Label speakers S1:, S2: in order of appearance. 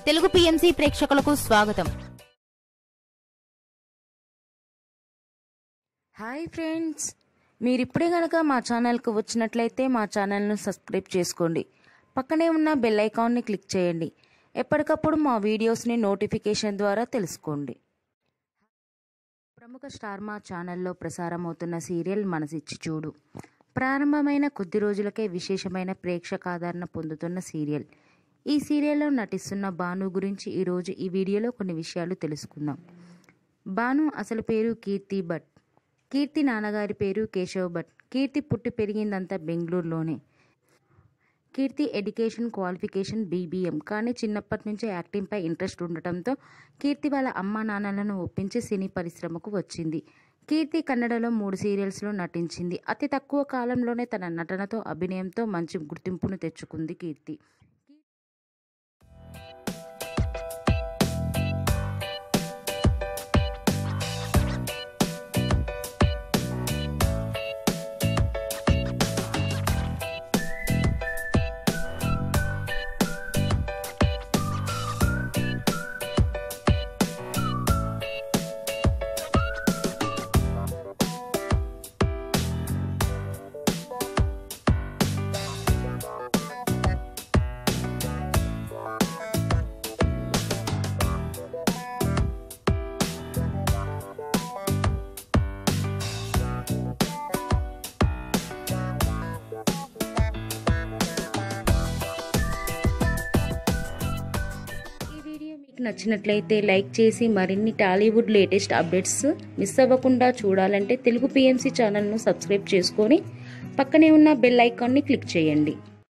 S1: Telugu PMC ప్రేక్షకులకు స్వాగతం.
S2: Hi friends, మీరు ఇప్పుడే గనక మా ఛానల్కు వచ్చినట్లయితే మా ఛానల్ను సబ్స్క్రైబ్ చేసుకోండి. పక్కనే ఉన్న బెల్ ఐకాన్ని క్లిక్ చేయండి. ఎప్పటికప్పుడు మా వీడియోస్ని నోటిఫికేషన్ ద్వారా తెలుసుకోండి. ప్రముఖ స్టార్ మా ఛానల్లో ప్రసారమవుతున్న సీరియల్ మనసిచ్చి చూడు ప్రారంభమైన కొద్ది రోజులకే విశేషమైన ప్రేక్షకాదరణ పొందుతున్న సీరియల్. ఈ సీరియల్లో నటిస్తున్న భాను గురించి ఈరోజు ఈ వీడియోలో కొన్ని విషయాలు తెలుసుకుందాం. భాను అసలు పేరు కీర్తి భట్. కీర్తి నాన్నగారి పేరు కేశవ్ భట్. కీర్తి పుట్టి పెరిగిందంతా బెంగళూరులోనే. Keerthi education qualification BBM. కానీ చిన్నప్పటి నుంచే యాక్టింగ్పై ఇంట్రెస్ట్ ఉండటంతో కీర్తి వాళ్ళ అమ్మా నాన్నలను ఒప్పించి సినీ పరిశ్రమకు వచ్చింది. కీర్తి కన్నడలో 3 సీరియల్స్లో నటించింది. అతి తక్కువ కాలంలోనే తన నటనతో అభినయంతో మంచి గుర్తింపును తెచ్చుకుంది కీర్తి. నచ్చినట్లయితే లైక్ చేసి మరిన్ని టాలీవుడ్ లేటెస్ట్ అప్డేట్స్ మిస్ అవ్వకుండా చూడాలంటే తెలుగు PMC ఛానల్ను సబ్స్క్రైబ్ చేసుకొని పక్కనే ఉన్న బెల్ ఐకాన్ని క్లిక్ చేయండి.